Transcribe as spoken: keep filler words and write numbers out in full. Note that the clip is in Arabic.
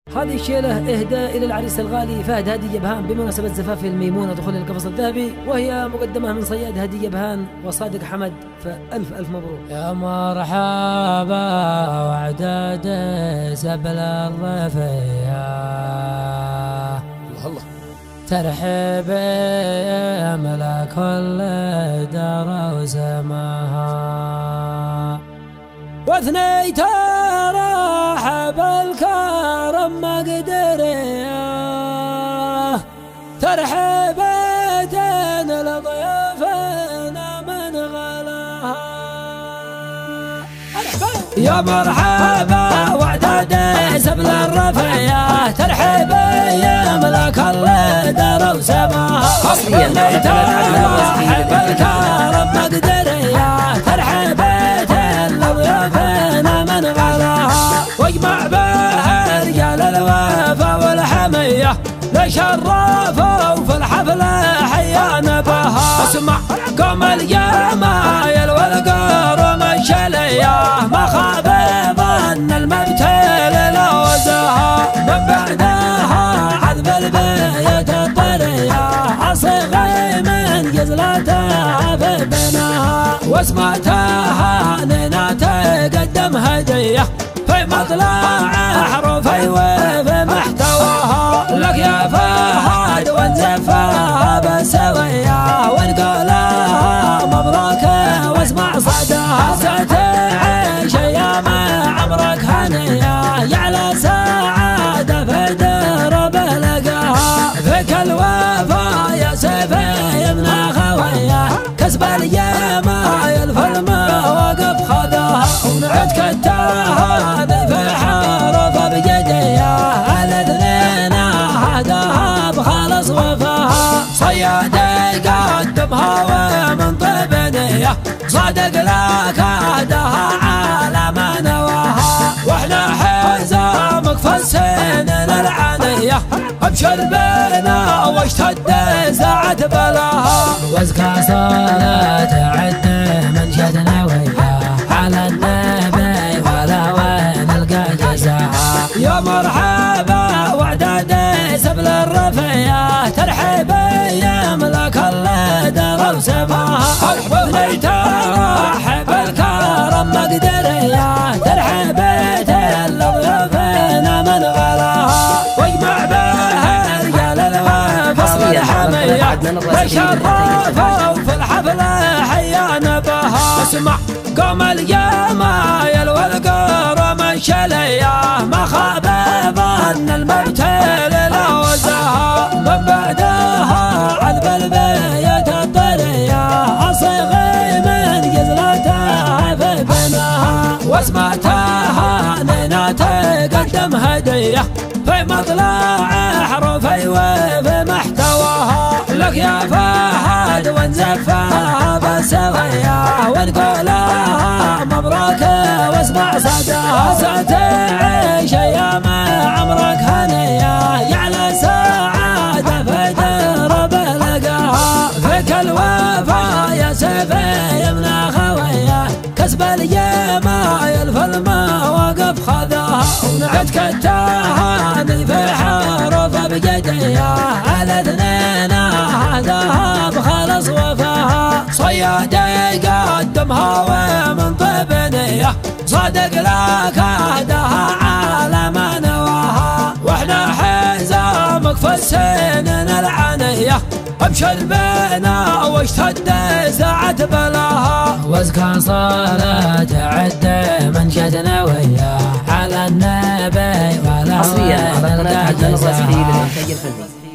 هذه الشيلة إهداء إلى العريس الغالي فهد هادي جبهان بمناسبة زفاف الميمونة دخول القفص الذهبي، وهي مقدمة من صياد هادي جبهان وصادق حمد، فألف ألف مبروك. يا مرحبا وعداد سبل الرفيع، الله الله ترحب يا ملك كل دار وسماها، واثني ترحب الكرم مقدريه، ترحبتين لضيوفنا من غلاها. يا مرحبا وعداد سبل الرفيع، ترحب يا ملك الدار وسماها، واثني ترحب الكرم مقدريه، ترحبتين لضيوفنا من غلاها. واجمع بها رجال الوفا والحمية، لشرفوا في الحفلة حيانا بها. اسمع قوم الجمايل والقرم الشلية، ما خاب ظن المبتل لوزها. من بعدها عذب البيت الطرية، عصيغي من جزلتها في بناها. واسمعتها نينا تقدم هدية في مطلع حروفي وفي محتواها. لك يا فهد ونزفها بسوية، ونقولها مبروك واسمع صداها. ستعيش ايام عمرك هنية، يعلى سعادة في درب لقاها. فيك الوفا يا سيفي من خويه، كسب الجمايل في المواقف خذاها. ونعدك التهاب في حرف بجديه، الاثنين هداها بخالص وفاها. صياد قدمها ومن طيب نيه، صادق لك هداها على ما نواها. واحنا حزامك في السنين العنيه، ابشر بنا واشتد ساعة بلاها. وازكى صلاة عد من شدنا وياه، على النبي ولا وين القى جزاها. يا مرحبا وعداد سبل الرفيع، ترحب يا ملك الدار وسماها. واثني ترحب الكرم مقدريه، ترحبتين لضيوفنا من غلاها. واجمع بها رجال الوفا والحمية، تشرفوا في الحفلة حيانا بها. اسمع قوم الجمايل والقرم الشلية، ما خاب ظن المبتل لوزها. من بعدها عذب البيت الطرية، أصيغي من جزلتها في بناها. واسمعتها نينا تقدم هدية في مطلع حروفي وفي محتواها. لك يا فهد ونزفها بسوية، ونقولها مبروك واسمع صداها. ستعيش ايام عمرك هنية، يعلى سعادة في درب لقاها. فيك الوفا يا سيفي من خويه، كسب الجمايل في المواقف خذاها. ونعدك التهاني في حروف بجديه، الاثنين هداها بخالص وفاها. صياد قدمها ومن طيب نيه، صادق لك هداها على ما نواها. واحنا حزامك في السنين العنيه، ابشر بنا واشتد ساعة بلاها. وازكى صلاة عد من شدنا وياه، على النبي ولا وين القى جزاها.